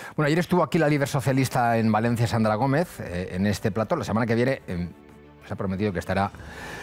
Bueno, ayer estuvo aquí la líder socialista en Valencia, Sandra Gómez, en este plató. La semana que viene se ha prometido que estará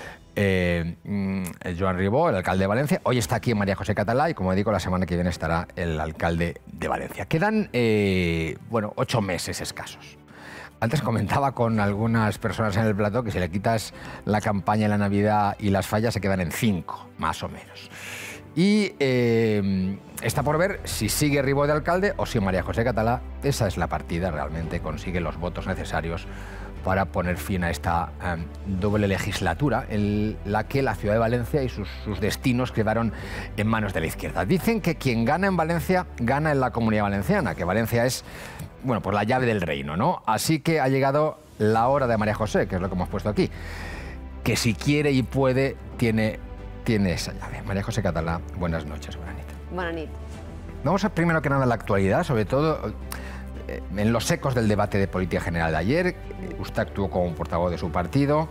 Joan Ribó, el alcalde de Valencia. Hoy está aquí María José Català y, como digo, la semana que viene estará el alcalde de Valencia. Quedan, bueno, 8 meses escasos. Antes comentaba con algunas personas en el plató que si le quitas la campaña, la Navidad y las fallas se quedan en 5, más o menos. Y está por ver si sigue Ribó de alcalde o si María José Català, esa es la partida, realmente consigue los votos necesarios para poner fin a esta doble legislatura en la que la ciudad de Valencia y sus destinos quedaron en manos de la izquierda. Dicen que quien gana en Valencia, gana en la Comunidad Valenciana, que Valencia es, bueno, pues la llave del reino, ¿no? Así que ha llegado la hora de María José, que es lo que hemos puesto aquí, que si quiere y puede, tiene esa llave. María José Català, buenas noches, buenas noches. Buenas noches. Vamos a primero que nada a la actualidad, sobre todo en los ecos del debate de política general de ayer. Usted actuó como portavoz de su partido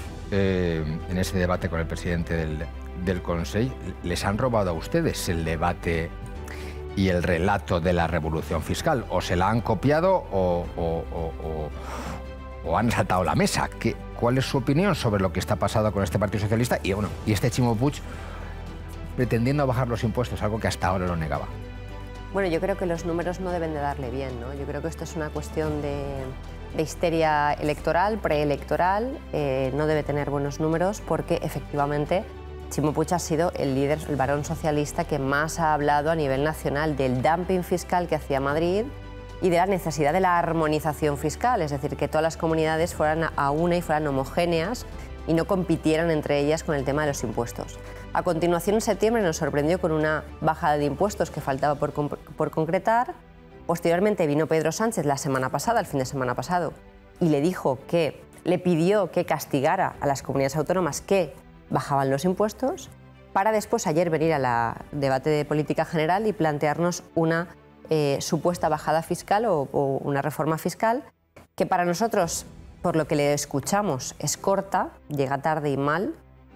en ese debate con el presidente del Consell. ¿Les han robado a ustedes el debate y el relato de la revolución fiscal? ¿O se la han copiado o han saltado la mesa? ¿Cuál es su opinión sobre lo que está pasando con este Partido Socialista y, bueno, y este Ximo Puig pretendiendo bajar los impuestos, algo que hasta ahora lo negaba? Bueno, yo creo que los números no deben de darle bien, ¿no? Yo creo que esto es una cuestión de histeria electoral, preelectoral. No debe tener buenos números porque, efectivamente, Ximo Puig ha sido el líder, el varón socialista que más ha hablado a nivel nacional del dumping fiscal que hacía Madrid y de la necesidad de la armonización fiscal, es decir, que todas las comunidades fueran a una y fueran homogéneas y no compitieran entre ellas con el tema de los impuestos. A continuación, en septiembre, nos sorprendió con una bajada de impuestos que faltaba por concretar. Posteriormente vino Pedro Sánchez la semana pasada, el fin de semana pasado, y le pidió que castigara a las comunidades autónomas que bajaban los impuestos, para después ayer venir al debate de política general y plantearnos una supuesta bajada fiscal o una reforma fiscal que para nosotros, por lo que le escuchamos, es corta, llega tarde y mal.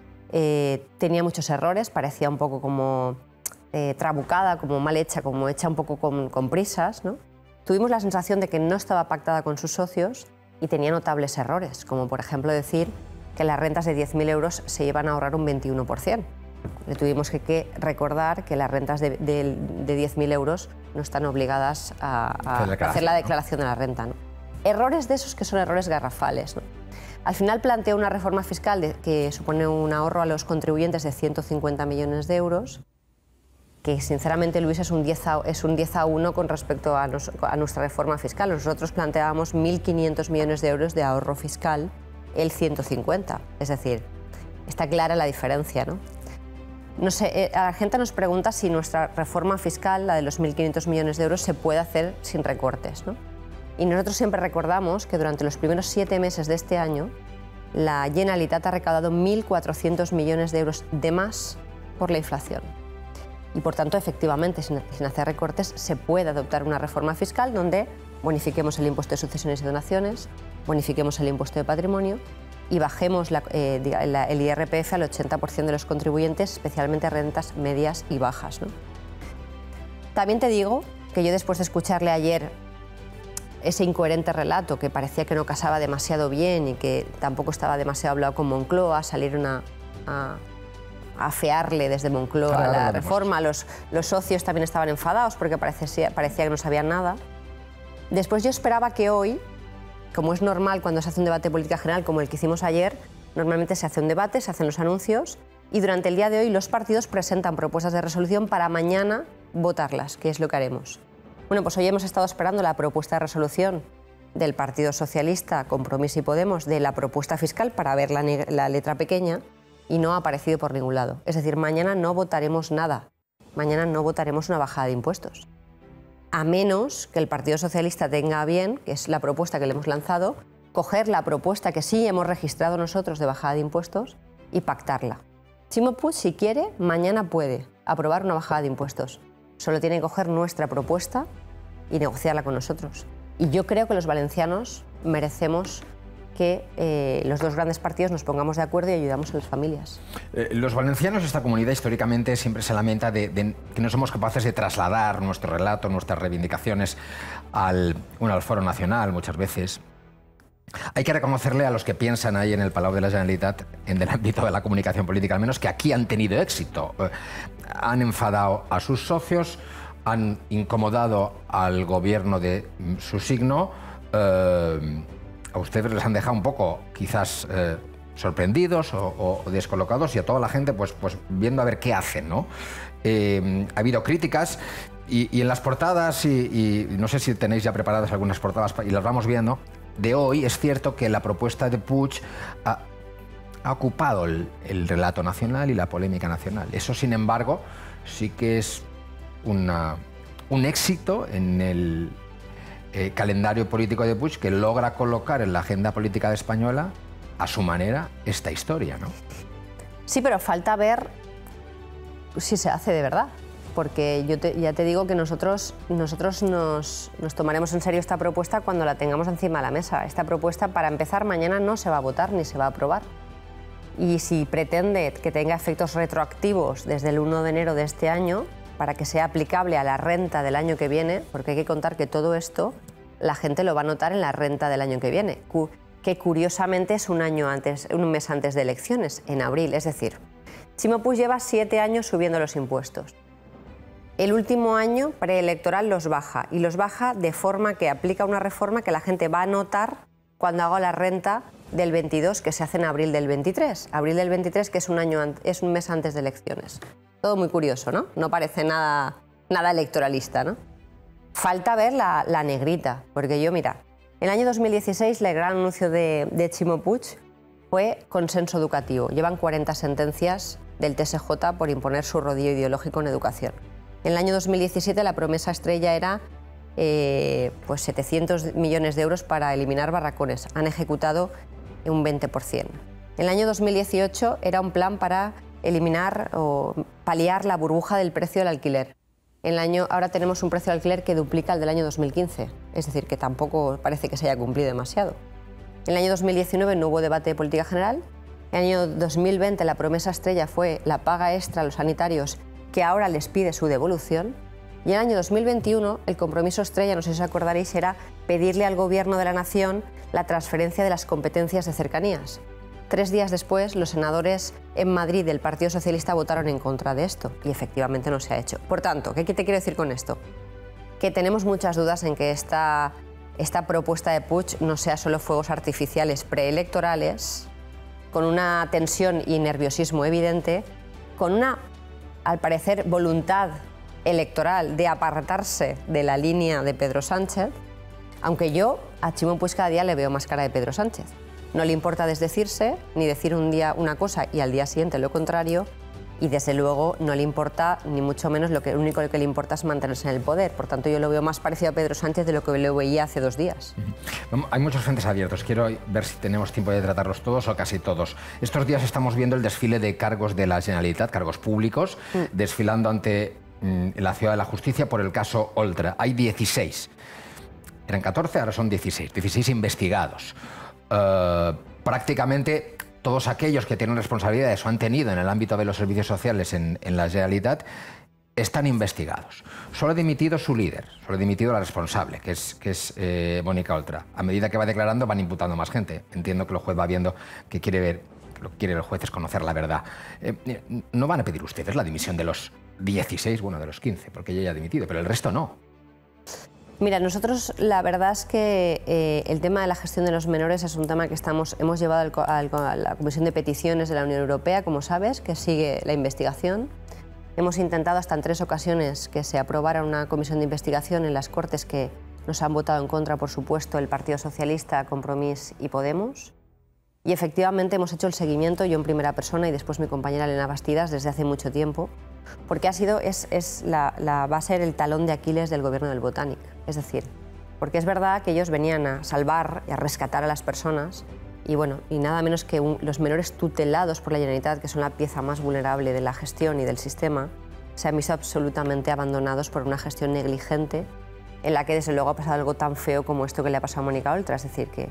Tenía muchos errores, parecía un poco como trabucada, como mal hecha, como hecha un poco con prisas, ¿no? Tuvimos la sensación de que no estaba pactada con sus socios y tenía notables errores, como por ejemplo decir que las rentas de 10.000 euros se iban a ahorrar un 21%. Le tuvimos que recordar que las rentas de 10.000 euros no están obligadas a hacer la declaración de la renta, ¿no? Errores de esos que son errores garrafales, ¿no? Al final planteó una reforma fiscal que supone un ahorro a los contribuyentes de 150 millones de euros, que sinceramente, Luis, es un 10 a 1 con respecto a nuestra reforma fiscal. Nosotros planteábamos 1.500 millones de euros de ahorro fiscal, el 150. Es decir, está clara la diferencia, ¿no? No sé, a la gente nos pregunta si nuestra reforma fiscal, la de los 1.500 millones de euros, se puede hacer sin recortes, ¿no? Y nosotros siempre recordamos que durante los primeros 7 meses de este año, la Generalitat ha recaudado 1.400 millones de euros de más por la inflación. Y por tanto, efectivamente, sin hacer recortes, se puede adoptar una reforma fiscal donde bonifiquemos el impuesto de sucesiones y donaciones, bonifiquemos el impuesto de patrimonio y bajemos el IRPF al 80% de los contribuyentes, especialmente rentas medias y bajas, ¿no? También te digo que yo, después de escucharle ayer ese incoherente relato que parecía que no casaba demasiado bien y que tampoco estaba demasiado hablado con Moncloa, salieron a afearle desde Moncloa la reforma. Los socios también estaban enfadados porque parecía que no sabían nada. Después yo esperaba que hoy, como es normal cuando se hace un debate de política general como el que hicimos ayer, normalmente se hace un debate, se hacen los anuncios y durante el día de hoy los partidos presentan propuestas de resolución para mañana votarlas, que es lo que haremos. Bueno, pues hoy hemos estado esperando la propuesta de resolución del Partido Socialista, Compromís y Podemos, de la propuesta fiscal para ver la letra pequeña y no ha aparecido por ningún lado. Es decir, mañana no votaremos nada. Mañana no votaremos una bajada de impuestos. A menos que el Partido Socialista tenga a bien, que es la propuesta que le hemos lanzado, coger la propuesta que sí hemos registrado nosotros de bajada de impuestos y pactarla. Ximo Puig, si quiere, mañana puede aprobar una bajada de impuestos. Solo tiene que coger nuestra propuesta y negociarla con nosotros. Y yo creo que los valencianos merecemos que los dos grandes partidos nos pongamos de acuerdo y ayudamos a las familias. Los valencianos, esta comunidad históricamente siempre se lamenta de que no somos capaces de trasladar nuestro relato, nuestras reivindicaciones al Foro Nacional muchas veces. Hay que reconocerle a los que piensan ahí en el Palau de la Generalitat, en el ámbito de la comunicación política al menos, que aquí han tenido éxito. Han enfadado a sus socios, han incomodado al gobierno de su signo. A ustedes les han dejado un poco, quizás, sorprendidos o descolocados, y a toda la gente pues viendo a ver qué hacen, ¿no? Ha habido críticas y en las portadas, y no sé si tenéis ya preparadas algunas portadas y las vamos viendo, de hoy es cierto que la propuesta de Puig ha ocupado el relato nacional y la polémica nacional. Eso, sin embargo, sí que es un éxito en el calendario político de Puig, que logra colocar en la agenda política española, a su manera, esta historia, ¿no? Sí, pero falta ver si se hace de verdad. Porque ya te digo que nosotros nos tomaremos en serio esta propuesta cuando la tengamos encima de la mesa. Esta propuesta, para empezar, mañana no se va a votar ni se va a aprobar. Y si pretende que tenga efectos retroactivos desde el 1 de enero de este año, para que sea aplicable a la renta del año que viene, porque hay que contar que todo esto la gente lo va a notar en la renta del año que viene, que curiosamente es un mes antes de elecciones, en abril. Es decir, Ximo Puig lleva 7 años subiendo los impuestos. El último año preelectoral los baja, y los baja de forma que aplica una reforma que la gente va a notar cuando haga la renta del 22, que se hace en abril del 23. Abril del 23, que es un mes antes de elecciones. Todo muy curioso, ¿no? No parece nada electoralista, ¿no? Falta ver la negrita, porque mira, en el año 2016 el gran anuncio de Ximo Puig fue consenso educativo. Llevan 40 sentencias del TSJ por imponer su rodillo ideológico en educación. En el año 2017 la promesa estrella era 700 millones de euros para eliminar barracones. Han ejecutado un 20%. En el año 2018 era un plan para eliminar o paliar la burbuja del precio del alquiler. Ahora tenemos un precio de alquiler que duplica el del año 2015, es decir, que tampoco parece que se haya cumplido demasiado. En el año 2019 no hubo debate de política general. En el año 2020 la promesa estrella fue la paga extra a los sanitarios, que ahora les pide su devolución. Y en el año 2021 el compromiso estrella, no sé si os acordaréis, era pedirle al Gobierno de la Nación la transferencia de las competencias de cercanías. 3 días después, los senadores en Madrid del Partido Socialista votaron en contra de esto, y efectivamente no se ha hecho. Por tanto, ¿qué te quiero decir con esto? Que tenemos muchas dudas en que esta propuesta de Puig no sea solo fuegos artificiales preelectorales, con una tensión y nerviosismo evidente, con una, al parecer, voluntad electoral de apartarse de la línea de Pedro Sánchez, aunque yo a Ximo Puig cada día le veo más cara de Pedro Sánchez. No le importa desdecirse, ni decir un día una cosa y al día siguiente lo contrario, y desde luego no le importa, ni mucho menos, lo único que le importa es mantenerse en el poder. Por tanto, yo lo veo más parecido a Pedro Sánchez de lo que lo veía hace 2 días. Hay muchos frentes abiertos. Quiero ver si tenemos tiempo de tratarlos todos o casi todos. Estos días estamos viendo el desfile de cargos de la Generalitat, cargos públicos, desfilando ante la Ciudad de la Justicia por el caso Oltra. Hay 16. Eran 14, ahora son 16. 16 investigados. Prácticamente todos aquellos que tienen responsabilidades o han tenido en el ámbito de los servicios sociales en la Generalitat están investigados. Solo ha dimitido su líder, solo ha dimitido la responsable, que es Mónica Oltra. A medida que va declarando van imputando más gente. Entiendo que el juez va viendo que quiere ver, lo que quiere el juez es conocer la verdad. ¿No van a pedir ustedes la dimisión de los 16, bueno, de los 15, porque ella ya ha dimitido, pero el resto no? Mira, nosotros la verdad es que el tema de la gestión de los menores es un tema que hemos llevado a la Comisión de Peticiones de la Unión Europea, como sabes, que sigue la investigación. Hemos intentado hasta en 3 ocasiones que se aprobara una comisión de investigación en las Cortes, que nos han votado en contra, por supuesto, el Partido Socialista, Compromís y Podemos. Y efectivamente hemos hecho el seguimiento, yo en primera persona y después mi compañera Elena Bastidas, desde hace mucho tiempo, porque va a ser el talón de Aquiles del gobierno del Botànic. Es decir, porque es verdad que ellos venían a salvar y a rescatar a las personas y nada menos que los menores tutelados por la Generalitat, que son la pieza más vulnerable de la gestión y del sistema, se han visto absolutamente abandonados por una gestión negligente en la que desde luego ha pasado algo tan feo como esto que le ha pasado a Mónica Oltra. Es decir, que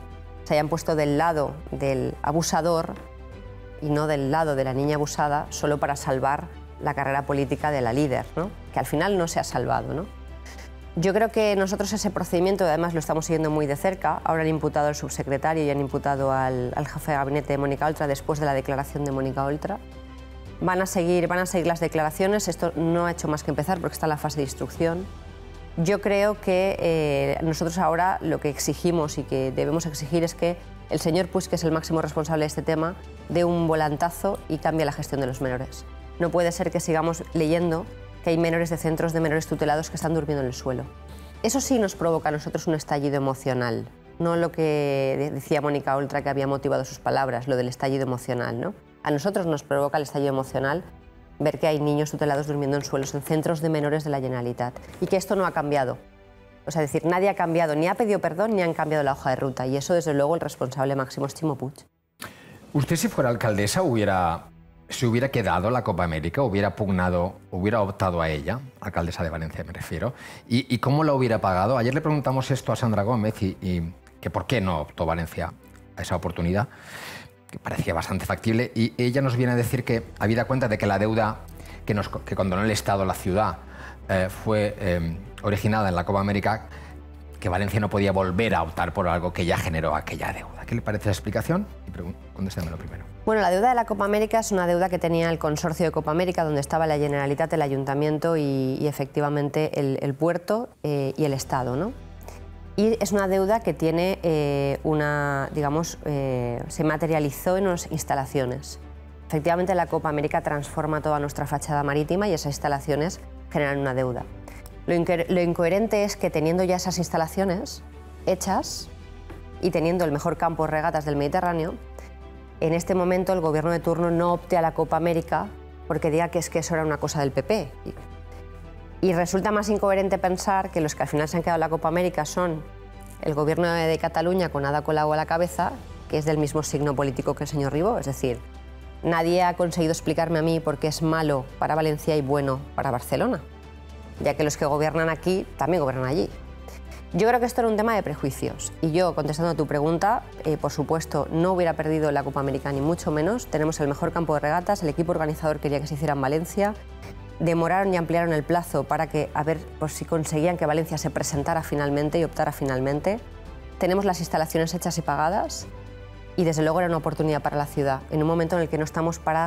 se hayan puesto del lado del abusador y no del lado de la niña abusada solo para salvar la carrera política de la líder, ¿no? Que al final no se ha salvado, ¿no? Yo creo que nosotros ese procedimiento, además lo estamos siguiendo muy de cerca. Ahora han imputado al subsecretario y han imputado al jefe de gabinete de Mónica Oltra después de la declaración de Mónica Oltra. Van a seguir las declaraciones. Esto no ha hecho más que empezar porque está en la fase de instrucción. Yo creo que nosotros ahora lo que exigimos y que debemos exigir es que el señor Puig, que es el máximo responsable de este tema, dé un volantazo y cambie la gestión de los menores. No puede ser que sigamos leyendo que hay menores de centros de menores tutelados que están durmiendo en el suelo. Eso sí nos provoca a nosotros un estallido emocional, no lo que decía Mónica Oltra, que había motivado sus palabras, lo del estallido emocional, ¿no? A nosotros nos provoca el estallido emocional ver que hay niños tutelados durmiendo en suelos en centros de menores de la Generalitat y que esto no ha cambiado. O sea, es decir, nadie ha cambiado, ni ha pedido perdón, ni han cambiado la hoja de ruta. Y eso, desde luego, el responsable máximo es Ximo Puig. ¿Usted, si fuera alcaldesa, se hubiera quedado la Copa América, hubiera pugnado, hubiera optado a ella, alcaldesa de Valencia me refiero, y cómo la hubiera pagado? Ayer le preguntamos esto a Sandra Gómez y que por qué no optó Valencia a esa oportunidad, que parecía bastante factible, y ella nos viene a decir que, habida cuenta de que la deuda que condonó el Estado a la ciudad fue originada en la Copa América, que Valencia no podía volver a optar por algo que ya generó aquella deuda. ¿Qué le parece la explicación? Y contéstemelo primero. Bueno, la deuda de la Copa América es una deuda que tenía el consorcio de Copa América, donde estaba la Generalitat, el Ayuntamiento y efectivamente el puerto y el Estado, ¿no? Y es una deuda que tiene se materializó en unas instalaciones. Efectivamente, la Copa América transforma toda nuestra fachada marítima y esas instalaciones generan una deuda. Lo incoherente es que, teniendo ya esas instalaciones hechas y teniendo el mejor campo de regatas del Mediterráneo, en este momento el gobierno de turno no opte a la Copa América porque diga que eso era una cosa del PP. Y resulta más incoherente pensar que los que al final se han quedado en la Copa América son el gobierno de Cataluña con Ada Colau a la cabeza, que es del mismo signo político que el señor Ribó. Es decir, nadie ha conseguido explicarme a mí por qué es malo para Valencia y bueno para Barcelona, ya que los que gobiernan aquí también gobiernan allí. Yo creo que esto era un tema de prejuicios. Y yo, contestando a tu pregunta, por supuesto, no hubiera perdido la Copa América, ni mucho menos. Tenemos el mejor campo de regatas, el equipo organizador quería que se hiciera en Valencia. Demoraron y ampliaron el plazo para que, a ver por si conseguían que Valencia se presentara finalmente y optara finalmente. Tenemos las instalaciones hechas y pagadas y, desde luego, era una oportunidad para la ciudad, en un momento en el que no estamos para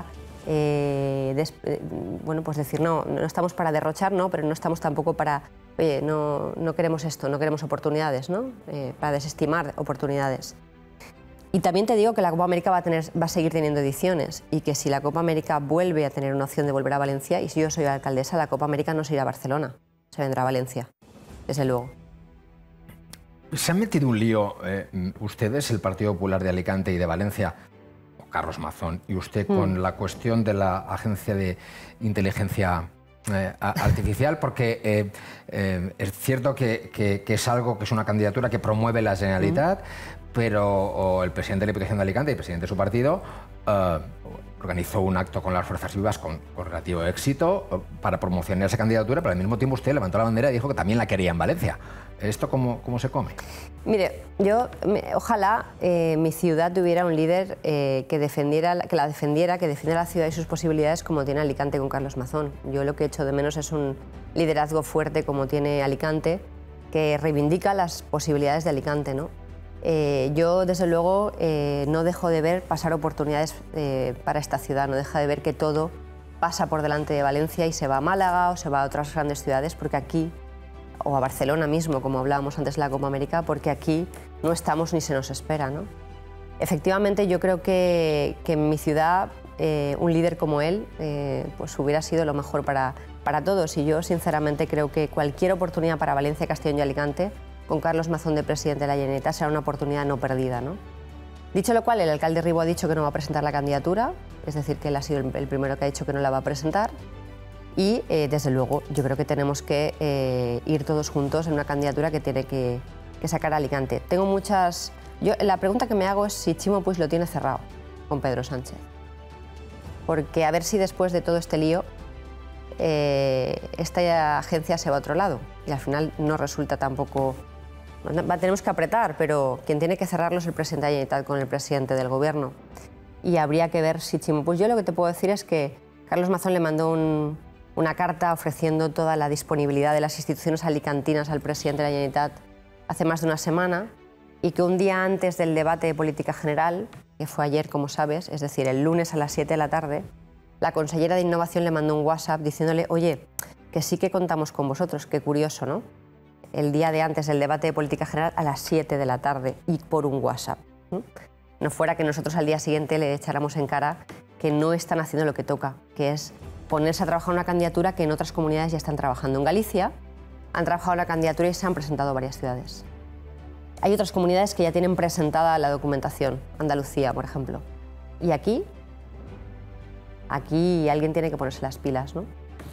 no estamos para derrochar, no, pero no estamos tampoco para, oye, no queremos esto, no queremos oportunidades, ¿no? Para desestimar oportunidades. Y también te digo que la Copa América va a seguir teniendo ediciones y que si la Copa América vuelve a tener una opción de volver a Valencia, y si yo soy alcaldesa, la Copa América no se irá a Barcelona, se vendrá a Valencia, desde luego. ¿Se han metido un lío ustedes, el Partido Popular de Alicante y de Valencia, Carlos Mazón, y usted con la cuestión de la Agencia de Inteligencia Artificial? Porque es cierto que es algo que es una candidatura que promueve la Generalitat, pero el presidente de la Diputación de Alicante y el presidente de su partido organizó un acto con las fuerzas vivas con relativo éxito para promocionar esa candidatura, pero al mismo tiempo usted levantó la bandera y dijo que también la quería en Valencia. ¿Esto cómo se come? Mire, ojalá mi ciudad tuviera un líder que defienda la ciudad y sus posibilidades como tiene Alicante con Carlos Mazón. Yo lo que echo de menos es un liderazgo fuerte como tiene Alicante, que reivindica las posibilidades de Alicante, ¿no? Yo, desde luego, no dejo de ver pasar oportunidades para esta ciudad, no dejo de ver que todo pasa por delante de Valencia y se va a Málaga o se va a otras grandes ciudades, porque aquí, o a Barcelona mismo, como hablábamos antes de la Copa América, porque aquí no estamos ni se nos espera, ¿no? Efectivamente, yo creo que en mi ciudad un líder como él pues hubiera sido lo mejor para todos, y yo sinceramente creo que cualquier oportunidad para Valencia, Castellón y Alicante con Carlos Mazón de presidente de la Generalitat será una oportunidad no perdida, ¿no? Dicho lo cual, el alcalde Ribó ha dicho que no va a presentar la candidatura, es decir, que él ha sido el primero que ha dicho que no la va a presentar, y desde luego yo creo que tenemos que ir todos juntos en una candidatura que tiene que sacar a Alicante. La pregunta que me hago es si Ximo Puig lo tiene cerrado con Pedro Sánchez, porque a ver si después de todo este lío esta agencia se va a otro lado y al final no resulta tampoco Tenemos que apretar, pero quien tiene que cerrarlo es el presidente de la Generalitat con el presidente del Gobierno. Y habría que ver si Chimo... Pues yo lo que te puedo decir es que Carlos Mazón le mandó una carta ofreciendo toda la disponibilidad de las instituciones alicantinas al presidente de la Generalitat hace más de una semana, y que un día antes del debate de política general, que fue ayer, como sabes, es decir, el lunes a las 7 de la tarde, la consellera de Innovación le mandó un WhatsApp diciéndole: oye, que sí que contamos con vosotros. Qué curioso, ¿no? El día de antes del debate de política general a las 7 de la tarde y por un WhatsApp. No fuera que nosotros al día siguiente le echáramos en cara que no están haciendo lo que toca, que es ponerse a trabajar una candidatura que en otras comunidades ya están trabajando. En Galicia han trabajado la candidatura y se han presentado varias ciudades. Hay otras comunidades que ya tienen presentada la documentación, Andalucía, por ejemplo. Y aquí alguien tiene que ponerse las pilas, ¿no?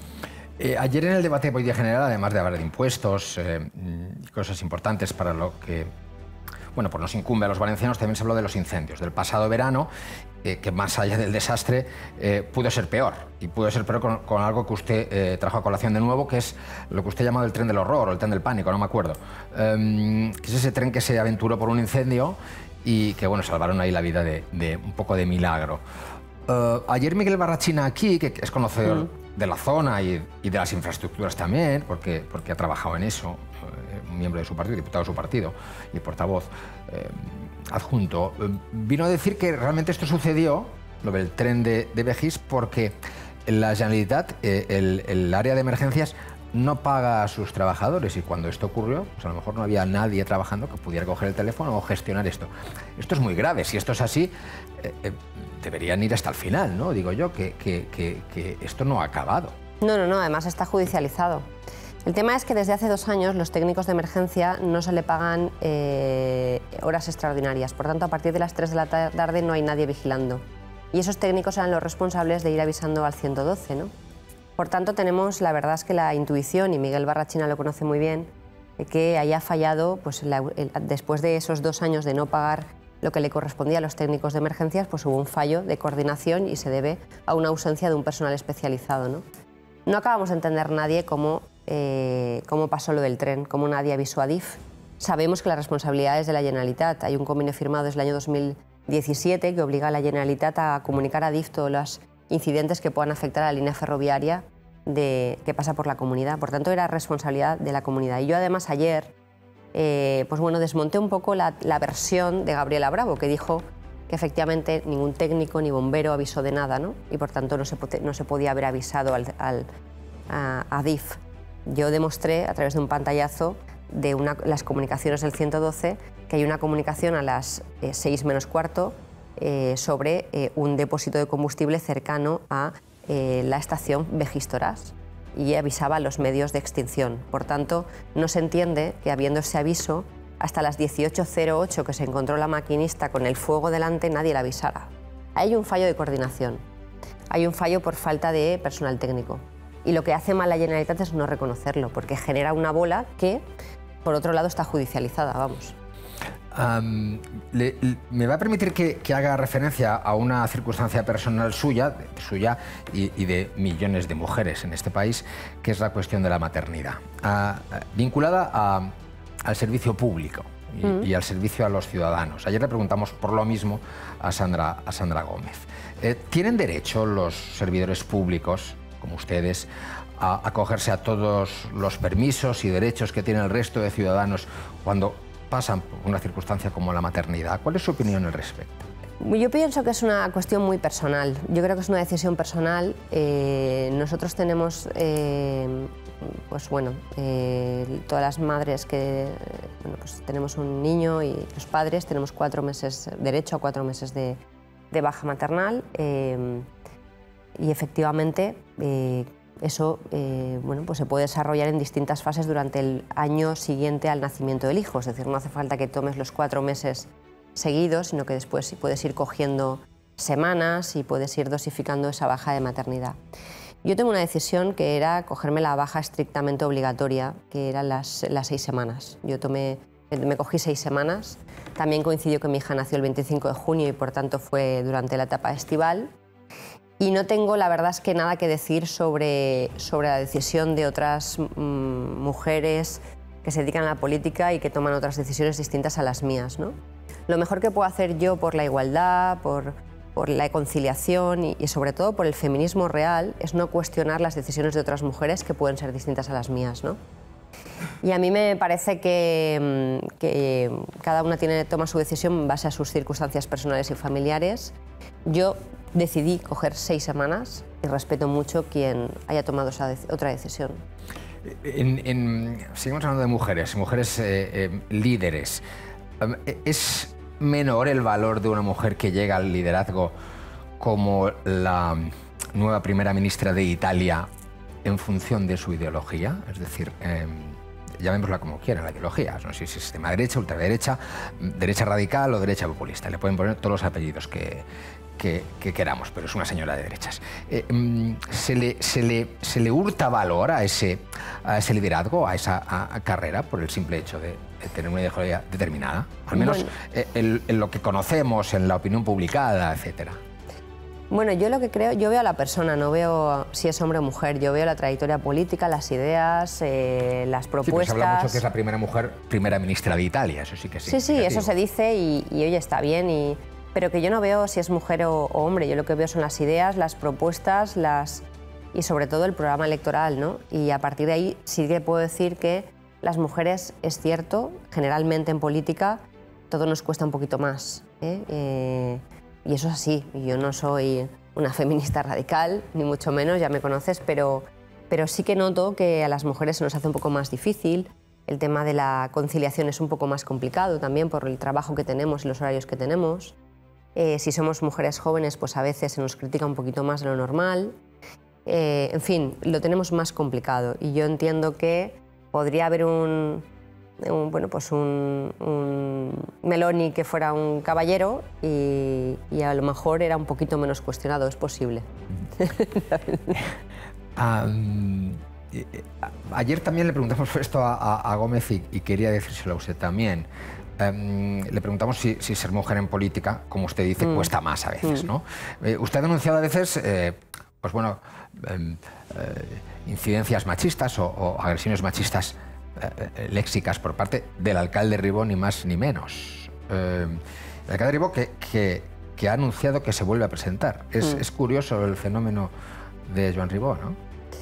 Ayer en el debate de política general, además de hablar de impuestos y cosas importantes para lo que, bueno, pues nos incumbe a los valencianos, también se habló de los incendios del pasado verano, que más allá del desastre pudo ser peor. Y pudo ser peor con algo que usted trajo a colación de nuevo, que es lo que usted ha llamado el tren del horror o el tren del pánico, no me acuerdo. Que es ese tren que se aventuró por un incendio y que, bueno, salvaron ahí la vida de un poco de milagro. Ayer Miguel Barrachina aquí, que es conocedor de la zona y de las infraestructuras también, porque ha trabajado en eso, miembro de su partido, diputado de su partido y portavoz adjunto, vino a decir que realmente esto sucedió, lo del tren de Begís, porque la Generalitat, el área de emergencias, no paga a sus trabajadores, y cuando esto ocurrió, pues a lo mejor no había nadie trabajando que pudiera coger el teléfono o gestionar esto. Esto es muy grave. Si esto es así, deberían ir hasta el final, ¿no? Digo yo, que esto no ha acabado. No, además está judicializado. El tema es que desde hace 2 años los técnicos de emergencia no se le pagan horas extraordinarias. Por tanto, a partir de las 3 de la tarde no hay nadie vigilando. Y esos técnicos eran los responsables de ir avisando al 112, ¿no? Por tanto, tenemos, la verdad es que la intuición, y Miguel Barrachina lo conoce muy bien, de que haya fallado, pues después de esos 2 años de no pagar lo que le correspondía a los técnicos de emergencias, pues hubo un fallo de coordinación y se debe a una ausencia de un personal especializado, ¿no? No acabamos de entender nadie cómo pasó lo del tren, cómo nadie avisó a DIF. Sabemos que la responsabilidad es de la Generalitat. Hay un convenio firmado desde el año 2017 que obliga a la Generalitat a comunicar a DIF todos los incidentes que puedan afectar a la línea ferroviaria que pasa por la comunidad. Por tanto, era responsabilidad de la comunidad. Y yo, además, ayer pues bueno, desmonté un poco la versión de Gabriela Bravo, que dijo que efectivamente ningún técnico ni bombero avisó de nada, ¿no? Y por tanto no se podía haber avisado a DIF. Yo demostré a través de un pantallazo de las comunicaciones del 112 que hay una comunicación a las 6 menos cuarto sobre un depósito de combustible cercano a la estación Begís-Toràs, y avisaba a los medios de extinción. Por tanto, no se entiende que, habiendo ese aviso, hasta las 18:08 que se encontró la maquinista con el fuego delante, nadie la avisara. Hay un fallo de coordinación, hay un fallo por falta de personal técnico. Y lo que hace mal la Generalitat es no reconocerlo, porque genera una bola que, por otro lado, está judicializada, vamos. ¿Me va a permitir que haga referencia a una circunstancia personal suya y de millones de mujeres en este país, que es la cuestión de la maternidad, vinculada al servicio público y al servicio a los ciudadanos? Ayer le preguntamos por lo mismo a Sandra Gómez. ¿Tienen derecho los servidores públicos, como ustedes, a acogerse a todos los permisos y derechos que tiene el resto de ciudadanos cuando pasan por una circunstancia como la maternidad? ¿Cuál es su opinión al respecto? Yo pienso que es una cuestión muy personal. Yo creo que es una decisión personal. Nosotros tenemos, pues bueno, todas las madres que pues tenemos un niño, y los padres tenemos 4 meses, derecho a 4 meses de baja maternal, y efectivamente eso bueno, pues se puede desarrollar en distintas fases durante el año siguiente al nacimiento del hijo. Es decir, no hace falta que tomes los 4 meses seguidos, sino que después puedes ir cogiendo semanas y puedes ir dosificando esa baja de maternidad. Yo tengo una decisión que era cogerme la baja estrictamente obligatoria, que eran las 6 semanas. Yo me cogí 6 semanas. También coincidió que mi hija nació el 25 de junio y por tanto fue durante la etapa estival. Y no tengo, la verdad es que, nada que decir sobre la decisión de otras mujeres que se dedican a la política y que toman otras decisiones distintas a las mías, ¿no? Lo mejor que puedo hacer yo por la igualdad, por la conciliación y sobre todo por el feminismo real es no cuestionar las decisiones de otras mujeres que pueden ser distintas a las mías, ¿no? Y a mí me parece que cada una toma su decisión en base a sus circunstancias personales y familiares. Yo decidí coger 6 semanas y respeto mucho quien haya tomado otra decisión. Seguimos hablando de mujeres líderes. ¿Es menor el valor de una mujer que llega al liderazgo como la nueva primera ministra de Italia en función de su ideología? Es decir, llamémosla como quieran, la ideología. No sé si es extrema derecha, ultraderecha, derecha radical o derecha populista. Le pueden poner todos los apellidos que queramos, pero es una señora de derechas. ¿Se le hurta valor a ese liderazgo, a esa carrera, por el simple hecho de tener una ideología determinada? Al menos en lo que conocemos, en la opinión publicada, etcétera. Bueno, yo lo que creo, yo veo a la persona, no veo si es hombre o mujer, yo veo la trayectoria política, las ideas, las propuestas. Sí, se habla mucho que es la primera mujer, primera ministra de Italia, eso sí que sí. Sí, eso se dice y oye, está bien, pero que yo no veo si es mujer o hombre, yo lo que veo son las ideas, las propuestas, y sobre todo el programa electoral, ¿no? Y a partir de ahí sí que puedo decir que las mujeres, es cierto, generalmente en política todo nos cuesta un poquito más, ¿eh? Y eso es así, yo no soy una feminista radical, ni mucho menos, ya me conoces, pero sí que noto que a las mujeres se nos hace un poco más difícil. El tema de la conciliación es un poco más complicado también por el trabajo que tenemos y los horarios que tenemos. Si somos mujeres jóvenes, pues a veces se nos critica un poquito más de lo normal. En fin, lo tenemos más complicado y yo entiendo que podría haber un Meloni que fuera un caballero y a lo mejor era un poquito menos cuestionado, es posible. Ayer también le preguntamos esto a Gómez y quería decírselo a usted también. Le preguntamos si ser mujer en política, como usted dice, cuesta más a veces, ¿no? Usted ha denunciado a veces, incidencias machistas o agresiones machistas léxicas por parte del alcalde Ribó, ni más ni menos. El alcalde Ribó que ha anunciado que se vuelve a presentar. Es curioso el fenómeno de Joan Ribó, ¿no?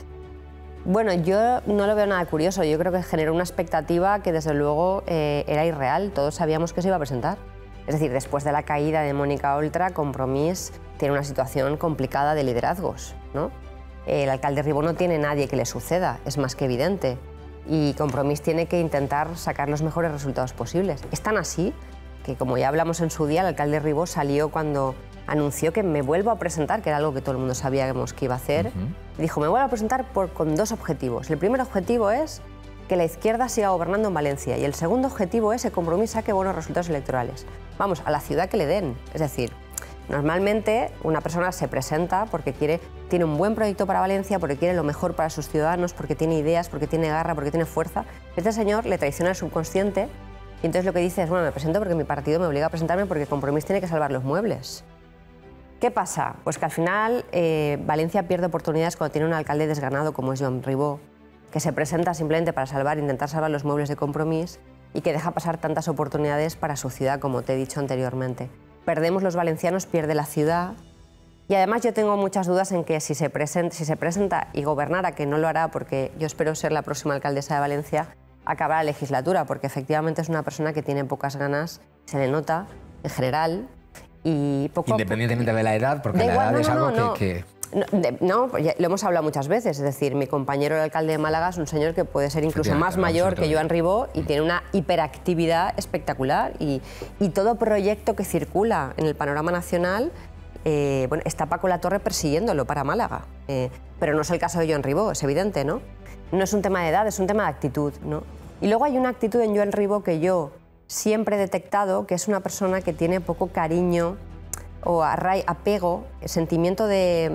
Bueno, yo no lo veo nada curioso. Yo creo que generó una expectativa que desde luego era irreal. Todos sabíamos que se iba a presentar. Es decir, después de la caída de Mónica Oltra, Compromís tiene una situación complicada de liderazgos, ¿no? El alcalde Ribó no tiene nadie que le suceda, es más que evidente. Y Compromís tiene que intentar sacar los mejores resultados posibles. Es tan así que, como ya hablamos en su día, el alcalde Ribó salió cuando anunció que me vuelvo a presentar, que era algo que todo el mundo sabíamos que iba a hacer. Dijo, me vuelvo a presentar con 2 objetivos. El primer objetivo es que la izquierda siga gobernando en Valencia y el segundo objetivo es que Compromís saque buenos resultados electorales. Vamos, a la ciudad que le den. Es decir, normalmente una persona se presenta porque tiene un buen proyecto para Valencia, porque quiere lo mejor para sus ciudadanos, porque tiene ideas, porque tiene garra, porque tiene fuerza. Este señor le traiciona el subconsciente y entonces lo que dice es, bueno, me presento porque mi partido me obliga a presentarme porque Compromís tiene que salvar los muebles. ¿Qué pasa? Pues que al final Valencia pierde oportunidades cuando tiene un alcalde desganado como es Joan Ribó, que se presenta simplemente para intentar salvar los muebles de Compromís y que deja pasar tantas oportunidades para su ciudad, como te he dicho anteriormente. Perdemos los valencianos, pierde la ciudad. Y además yo tengo muchas dudas en que si se presenta y gobernara, que no lo hará porque yo espero ser la próxima alcaldesa de Valencia, acabará la legislatura, porque efectivamente es una persona que tiene pocas ganas, se le nota en general. Y independientemente de la edad, porque la edad es algo que... No, ya lo hemos hablado muchas veces, es decir, mi compañero el alcalde de Málaga es un señor que puede ser incluso más mayor que Joan Ribó y tiene una hiperactividad espectacular y todo proyecto que circula en el panorama nacional está Paco Latorre persiguiéndolo para Málaga, pero no es el caso de Joan Ribó, es evidente, ¿no? No es un tema de edad, es un tema de actitud, ¿no? Y luego hay una actitud en Joan Ribó que yo siempre he detectado, que es una persona que tiene poco cariño o apego, sentimiento de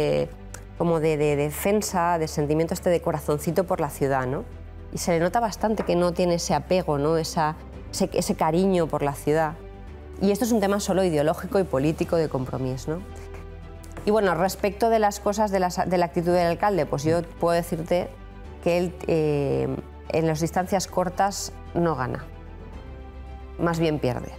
defensa, de sentimiento de corazoncito por la ciudad, ¿no? Y se le nota bastante que no tiene ese apego, ¿no? ese cariño por la ciudad. Y esto es un tema solo ideológico y político de Compromís, ¿no? Y bueno, respecto de las cosas de la actitud del alcalde, pues yo puedo decirte que él en las distancias cortas no gana, más bien pierde.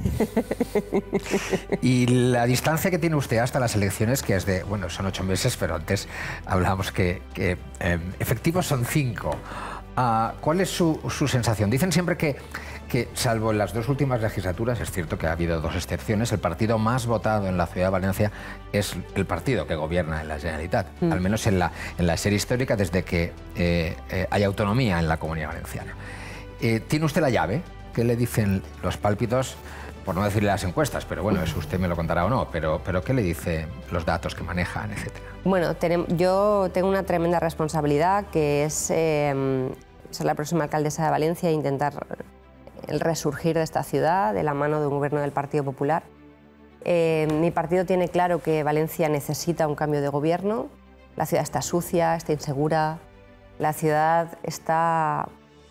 Y la distancia que tiene usted hasta las elecciones, que es de, bueno, son 8 meses, pero antes hablábamos que efectivos son 5. ¿Cuál es su sensación? Dicen siempre que, salvo en las 2 últimas legislaturas, es cierto que ha habido 2 excepciones, el partido más votado en la ciudad de Valencia es el partido que gobierna en la Generalitat, al menos en la serie histórica desde que hay autonomía en la Comunidad Valenciana. ¿Tiene usted la llave? ¿Qué le dicen los pálpitos? Por no decirle las encuestas, pero bueno, eso usted me lo contará o no, pero ¿qué le dicen los datos que manejan, etcétera? Bueno, yo tengo una tremenda responsabilidad, que es ser la próxima alcaldesa de Valencia e intentar el resurgir de esta ciudad de la mano de un gobierno del Partido Popular. Mi partido tiene claro que Valencia necesita un cambio de gobierno. La ciudad está sucia, está insegura, la ciudad está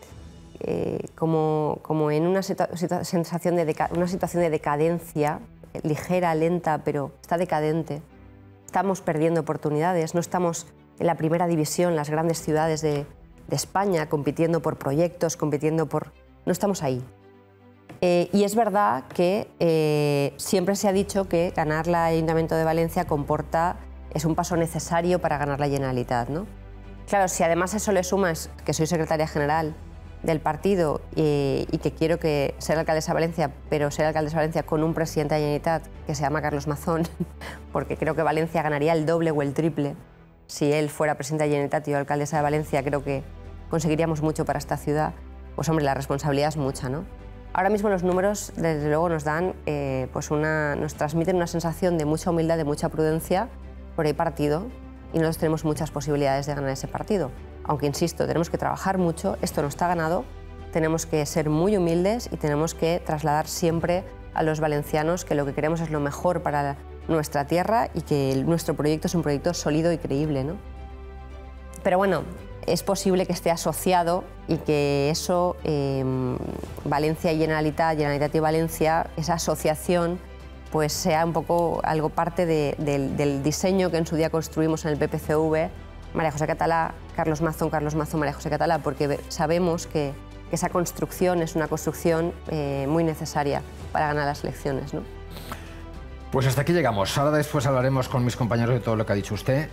como en una situación de decadencia, ligera, lenta, pero está decadente. Estamos perdiendo oportunidades, no estamos en la primera división, las grandes ciudades de España, compitiendo por proyectos, no estamos ahí. Y es verdad que siempre se ha dicho que ganar el Ayuntamiento de Valencia es un paso necesario para ganar la Generalitat, ¿no? Claro, si además eso le sumas que soy secretaria general del partido y que quiero ser alcaldesa de Valencia, pero ser alcaldesa de Valencia con un presidente de la Generalitat que se llama Carlos Mazón, porque creo que Valencia ganaría el doble o el triple si él fuera presidente de la Generalitat y yo alcaldesa de Valencia. Creo que conseguiríamos mucho para esta ciudad. Pues hombre, la responsabilidad es mucha, ¿no? Ahora mismo los números, desde luego, nos transmiten una sensación de mucha humildad, de mucha prudencia, porque hay partido y nosotros tenemos muchas posibilidades de ganar ese partido. Aunque, insisto, tenemos que trabajar mucho, esto no está ganado, tenemos que ser muy humildes y tenemos que trasladar siempre a los valencianos que lo que queremos es lo mejor para nuestra tierra y que nuestro proyecto es un proyecto sólido y creíble, ¿no? Pero bueno, es posible que esté asociado y que eso, Valencia y Generalitat, Generalitat y Valencia, esa asociación, pues sea un poco algo parte del diseño que en su día construimos en el PPCV, María José Català, Carlos Mazón, María José Català, porque sabemos que esa construcción es una construcción muy necesaria para ganar las elecciones, ¿no? Pues hasta aquí llegamos. Ahora después hablaremos con mis compañeros de todo lo que ha dicho usted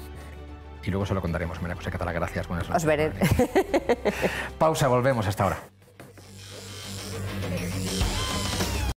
y luego se lo contaremos. María José Català, gracias. Buenas noches. Os veré. Pausa, volvemos hasta ahora.